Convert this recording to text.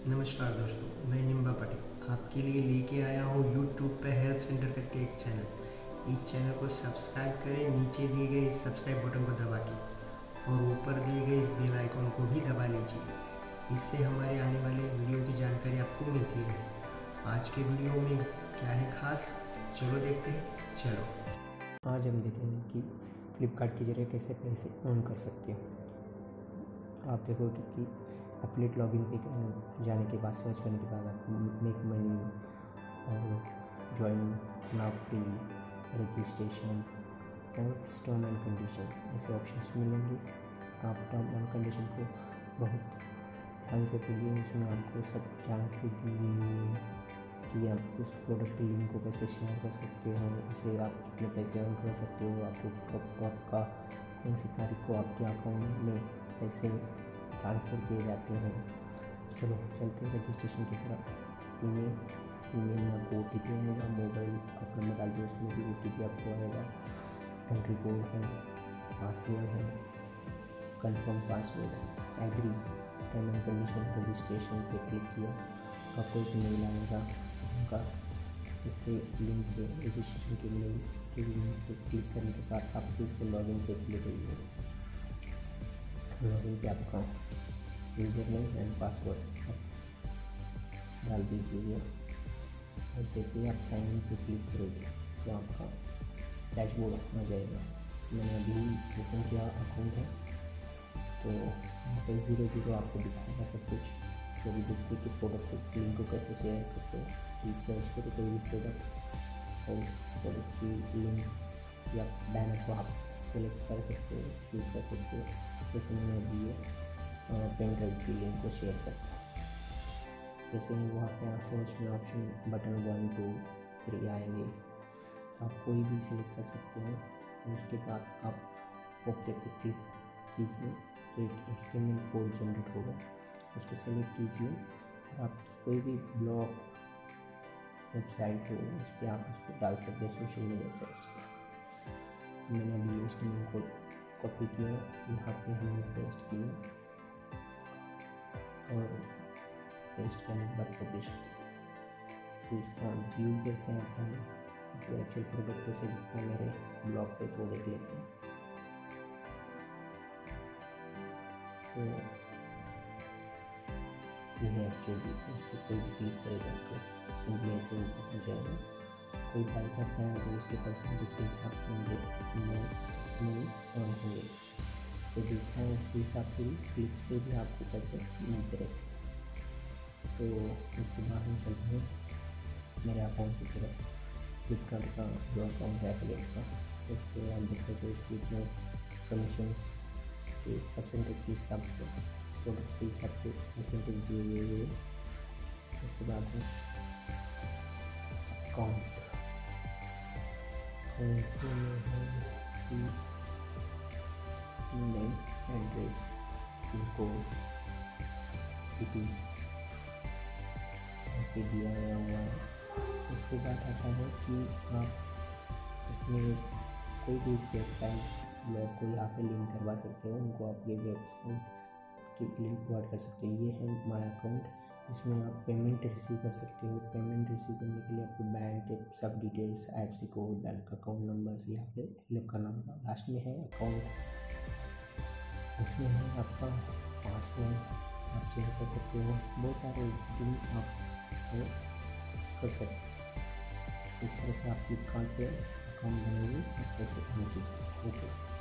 नमस्कार दोस्तों, मैं निम्बा पटेल आपके लिए लेके आया हूँ यूट्यूब पे हेल्प सेंटर करके एक चैनल। इस चैनल को सब्सक्राइब करें, नीचे दिए गए इस सब्सक्राइब बटन को दबा के और ऊपर दिए गए इस बेल आइकन को भी दबा लीजिए। इससे हमारे आने वाले वीडियो की जानकारी आपको मिलती रहे। आज के वीडियो में क्या है खास, चलो देखते हैं। चलो आज हम देखेंगे कि फ्लिपकार्ट के जरिए कैसे पैसे अर्न कर सकते हो। आप देखोगे कि एफिलिएट लॉगिन पे जाने के बाद, सर्च करने के बाद आप मेक मनी और ज्वाइन नाउ फ्री, रजिस्ट्रेशन और टर्म एंड कंडीशन ऐसे ऑप्शंस मिलेंगे। आप टर्म एंड कंडीशन को बहुत ध्यान से पढ़िए, उसमें आपको सब जानकारी दी गई है कि आप उस प्रोडक्ट के लिंक को कैसे शेयर कर सकते हो, उससे आप कितने पैसे अर्न कर सकते हो, आपको कब का कौन सी तारीख को आपके अकाउंट में पैसे ट्रांसफ़र किए जाते हैं। चलो चलते हैं रजिस्ट्रेशन की तरफ। ईमेल में आपको OTP आएगा, मोबाइल आप नंबर डाल दिए, उसमें भी OTP आपको आएगा। कंट्री कोड है, पासवर्ड है, कंफर्म पासवर्ड है, agree, term and condition, registration पे क्लिक किया, आपको एक मेल आएगा उनका, इस पर लिंक पे रजिस्ट्रेशन के लिंक पे क्लिक करने के बाद आप फिर से लॉगिन पे चले जाइए। लॉगिन पे आपका यूज़र नेम एंड पासवर्ड डाल दीजिए और जैसे ही आप साइन इन पे क्लिक करोगे तो आपका डैशबोर्ड आ जाएगा। मैंने अभी ओपन किया अकाउंट है, तो यहाँ पे 0 आपको दिखाएगा सब कुछ, जो भी देखते कि प्रोडक्ट लिंक को कैसे शेयर करते हैं। सर्च करो कोई भी प्रोडक्ट और उस प्रोडक्ट की लिंक या बैनर को आप सेलेक्ट कर सकते हो, चूज़ कर सकते हो। जैसे मैंने अभी ये पेन ड्राइव की लिंक को शेयर करता है, जैसे ही वहाँ पे सर्च में ऑप्शन बटन 1 2 3 आएंगे, आप कोई भी सिलेक्ट कर सकते हो। उसके बाद आप ओके पे क्लिक कीजिए, एक HTML कोड जनरेट होगा, उसको सेलेक्ट कीजिए और आप कोई भी ब्लॉग वेबसाइट हो उस पर आप उसको डाल सकते हैं, सोशल मीडिया साइट्स पर। मैंने अभी HTML कोड कॉपी किया, यहाँ पे हमने पेस्ट किया और पेस्ट करने के बाद पब्लिश किया। तो इसका व्यू कैसे आता है, तो एक्चुअल प्रोडक्ट कैसे दिखता है मेरे ब्लॉग पे, तो देख लेते हैं। तो ये है एक्चुअली, उस पर कोई भी क्लिक करेगा तो सिंपली ऐसे ऊपर हो जाएगा। कोई बाई करता है तो उसके परसेंटेज के हिसाब से मनी अर्न होंगे, तो देखता है उसके हिसाब से भी क्लिक्स पे भी आपको पैसे मिलते रहते हैं। तो इसके बाद हम चलते हैं मेरे अकाउंट की तरफ। फ्लिपकार्ट का जो अकाउंट है एफिलिएट का, उस पर आप देख सकते हो कि इसमें कमीशंस के परसेंटेज के हिसाब से, प्रोडक्ट के हिसाब से परसेंटेज दिए हुए हैं। उसके बाद में account name, address, pin code, city पे दिया गया हुआ है। उसके बाद आता है कि आप अपने कोई भी वेबसाइट्स ब्लॉग को यहाँ पे लिंक करवा सकते हो, उनको आप ये वेबसाइट की लिंक प्रोवाइड कर सकते हैं। ये है माय अकाउंट, इसमें आप पेमेंट रिसीव कर सकते हो। पेमेंट रिसीव करने के लिए आपको बैंक के सब details, IFSC code, bank account number यहाँ पे फिलअप करना होगा। लास्ट में है अकाउंट, उसमें है आपका पासवर्ड, आप चेंज कर सकते हो, बहुत सारे लिंक आप कर सकते हो। इस तरह से आप फ्लिपकार्ट पे अकाउंट बनाइए और पैसे अर्न कीजिए। ओके।